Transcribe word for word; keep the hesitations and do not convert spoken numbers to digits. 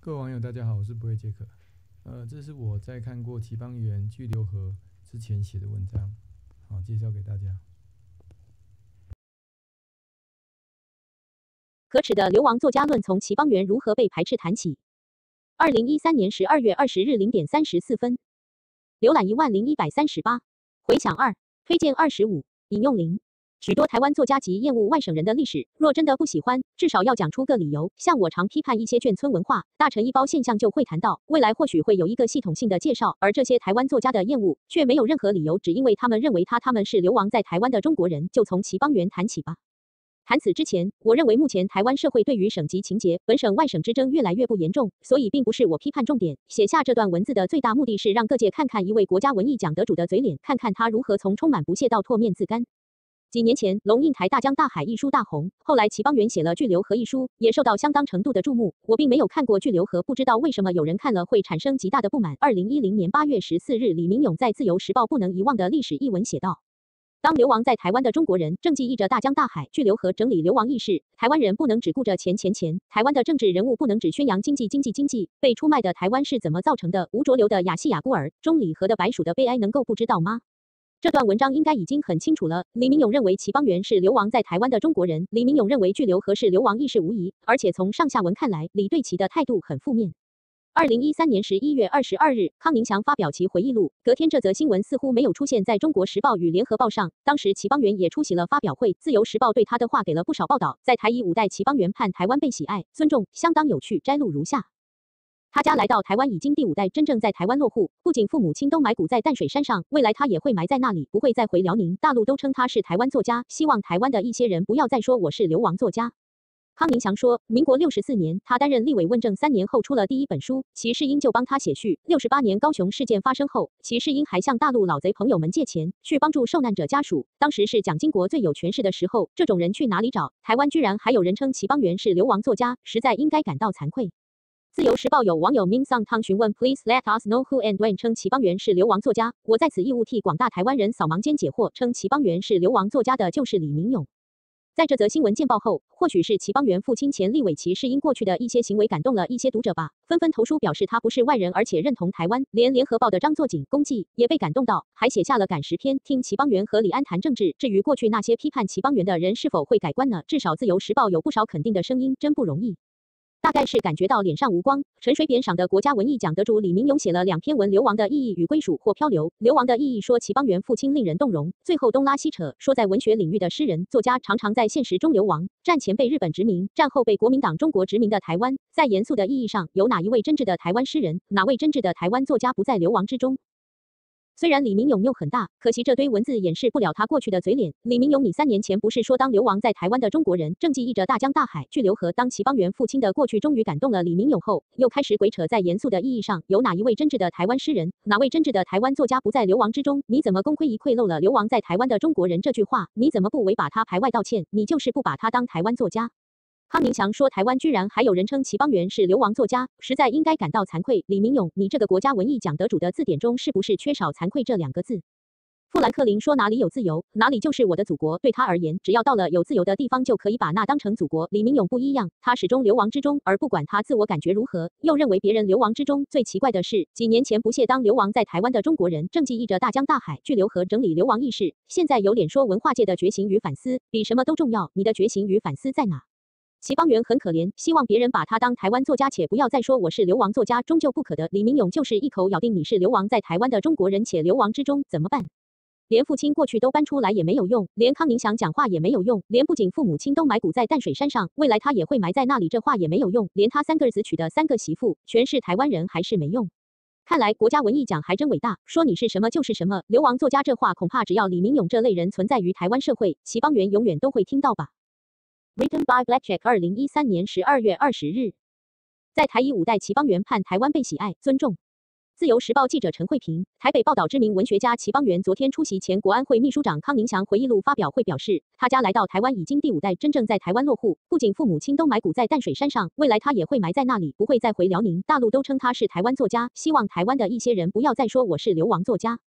各位网友，大家好，我是不会杰克。呃，这是我在看过齐邦媛、巨流河之前写的文章，好，介绍给大家。 可耻的流亡作家论从齐邦媛如何被排斥谈起。二零一三年十二月二十日零点三十四分，浏览一万零一百三十八，回响二，推荐二十五，引用零。许多台湾作家极厌恶外省人的历史，若真的不喜欢，至少要讲出个理由。像我常批判一些眷村文化，大成一包现象就会谈到，未来或许会有一个系统性的介绍。而这些台湾作家的厌恶，却没有任何理由，只因为他们认为他他们是流亡在台湾的中国人，就从齐邦媛谈起吧。谈此之前，我认为目前台湾社会对于省级情节、本省外省之争越来越不严重，所以并不是我批判重点。写下这段文字的最大目的是让各界看看一位国家文艺奖得主的嘴脸，看看他如何从充满不屑到唾面自干。几年前，龙应台《大江大海》一书大红，后来齐邦媛写了《巨流河》一书，也受到相当程度的注目。我并没有看过《巨流河》，不知道为什么有人看了会产生极大的不满。二零一零年八月十四日，李明勇在《自由时报》不能遗忘的历史一文写道。当流亡在台湾的中国人正记忆着大江大海、巨流河整理流亡意识，台湾人不能只顾着钱钱钱，台湾的政治人物不能只宣扬经济经济经济，被出卖的台湾是怎么造成的？吴浊流的亚细亚孤儿，钟理和的白鼠的悲哀，能够不知道吗？这段文章应该已经很清楚了。李明勇认为齐邦媛是流亡在台湾的中国人，李明勇认为巨流河是流亡意识无疑，而且从上下文看来，李对齐的态度很负面。二零一三年十一月二十二日，康宁祥发表其回忆录。隔天，这则新闻似乎没有出现在中国时报与联合报上。当时齐邦媛也出席了发表会，自由时报对他的话给了不少报道。在台以五代齐邦媛盼台湾被喜爱、尊重，相当有趣。摘录如下：他家来到台湾已经第五代，真正在台湾落户，不仅父母亲都埋骨在淡水山上，未来他也会埋在那里，不会再回辽宁。大陆都称他是台湾作家，希望台湾的一些人不要再说我是流亡作家。康宁祥说，民国六十四年，他担任立委问政三年后出了第一本书，齐世英就帮他写序。六十八年高雄事件发生后，齐世英还向大陆老贼朋友们借钱，去帮助受难者家属。当时是蒋经国最有权势的时候，这种人去哪里找？台湾居然还有人称齐邦媛是流亡作家，实在应该感到惭愧。自由时报有网友 Ming Song Tang 询问 Please let us know who and when 称齐邦媛是流亡作家。我在此义务替广大台湾人扫盲间解惑，称齐邦媛是流亡作家的就是李明勇。在这则新闻见报后，或许是齐邦媛父亲前立委齐世英过去的一些行为感动了一些读者吧，纷纷投书表示他不是外人，而且认同台湾。连联合报的张作锦、龚记也被感动到，还写下了感时篇，听齐邦媛和李安谈政治。至于过去那些批判齐邦媛的人是否会改观呢？至少自由时报有不少肯定的声音，真不容易。大概是感觉到脸上无光，陈水扁赏的国家文艺奖得主李明勇写了两篇文《流亡的意义与归属》或漂流。流亡的意义说齐邦媛父亲令人动容，最后东拉西扯，说在文学领域的诗人作家常常在现实中流亡，战前被日本殖民，战后被国民党中国殖民的台湾，在严肃的意义上，有哪一位真挚的台湾诗人，哪位真挚的台湾作家不在流亡之中？虽然李明勇用很大，可惜这堆文字掩饰不了他过去的嘴脸。李明勇，你三年前不是说当流亡在台湾的中国人正记忆着大江大海、巨流河？当齐邦媛父亲的过去终于感动了李明勇后，又开始鬼扯在严肃的意义上，有哪一位真挚的台湾诗人，哪位真挚的台湾作家不在流亡之中？你怎么功亏一篑漏了流亡在台湾的中国人这句话？你怎么不为把他排外道歉？你就是不把他当台湾作家。康宁祥说，台湾居然还有人称齐邦媛是流亡作家，实在应该感到惭愧。李明勇，你这个国家文艺奖得主的字典中是不是缺少惭愧这两个字？富兰克林说，哪里有自由，哪里就是我的祖国。对他而言，只要到了有自由的地方，就可以把那当成祖国。李明勇不一样，他始终流亡之中，而不管他自我感觉如何，又认为别人流亡之中。最奇怪的是，几年前不屑当流亡在台湾的中国人正记忆着大江大海、巨流河整理流亡意识，现在有脸说文化界的觉醒与反思比什么都重要，你的觉醒与反思在哪？齐邦媛很可怜，希望别人把他当台湾作家，且不要再说我是流亡作家，终究不可得。李明勇就是一口咬定你是流亡在台湾的中国人，且流亡之中，怎么办？连父亲过去都搬出来也没有用，连康宁祥讲话也没有用，连不仅父母亲都埋骨在淡水山上，未来他也会埋在那里，这话也没有用，连他三个儿子娶的三个媳妇全是台湾人还是没用。看来国家文艺奖还真伟大，说你是什么就是什么。流亡作家这话，恐怕只要李明勇这类人存在于台湾社会，齐邦媛永远都会听到吧。Written by Blackjack 二零一三年十二月二十日，在台以五代齐邦媛盼台湾被喜爱、尊重。自由时报记者陈慧平，台北报道知名文学家齐邦媛昨天出席前国安会秘书长康宁祥回忆录发表会表示，他家来到台湾已经第五代，真正在台湾落户，不仅父母亲都埋骨在淡水山上，未来他也会埋在那里，不会再回辽宁。大陆都称他是台湾作家，希望台湾的一些人不要再说我是流亡作家。